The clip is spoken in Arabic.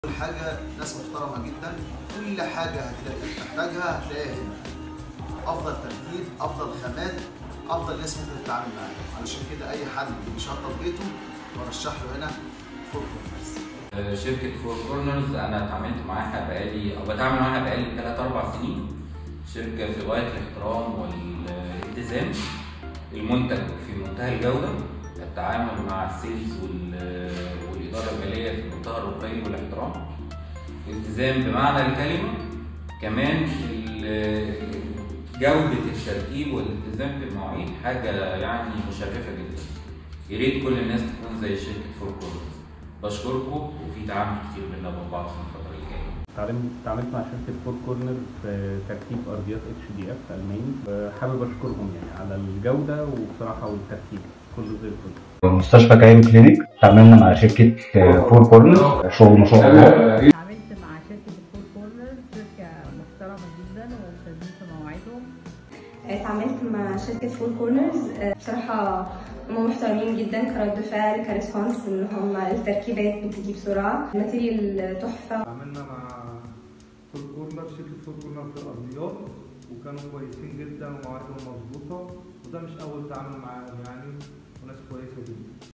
كل حاجة ناس محترمة جدا، كل حاجة تحتاجها هتلاقيها هنا. أفضل ترتيب، أفضل خامات، أفضل ناس ممكن تتعامل معاها، علشان كده أي حد بيشطب بيته برشح له هنا فور كورنرز. شركة فور كورنرز أنا اتعاملت معاها بقالي أو بتعامل معاها بقالي 3-4 سنين. شركة في غاية الاحترام والالتزام، المنتج في منتهى الجودة، التعامل مع السيلز والإدارة المالية في منتهى الرقي والاحترام، التزام بمعنى الكلمة، كمان جودة الترتيب والالتزام بالمواعيد حاجة يعني مشرفة جدا. يا ريت كل الناس تكون زي شركة فور كورنرز. بشكركم، وفي تعامل كتير بينا وبين بعض في الفترة الجاية. اتعاملت مع شركة فور كورنر في تركيب أرضيات HDF ألماني، حابب أشكرهم يعني على الجودة وبصراحة والتركيب كله زي الفل. مستشفى كايرو كلينيك اتعاملنا مع شركة فور كورنر، شغل ما شاء الله. اتعاملت مع شركة فور كورنر، شركة محترمة جدا وملتزمين في مواعيدهم. اتعاملت مع شركة فور كورنرز، بصراحة هم محترمين جدا كرد فعل كريسبونس، ان هم التركيبات بتيجي بسرعة، الماتيريال تحفة. اتعاملنا مع فور كورنر، شركة فور كورنر في الأرضيات، وكانوا كويسين جدا ومواعيدهم مظبوطة، وده مش أول تعامل معاهم يعني، وناس كويسة جدا.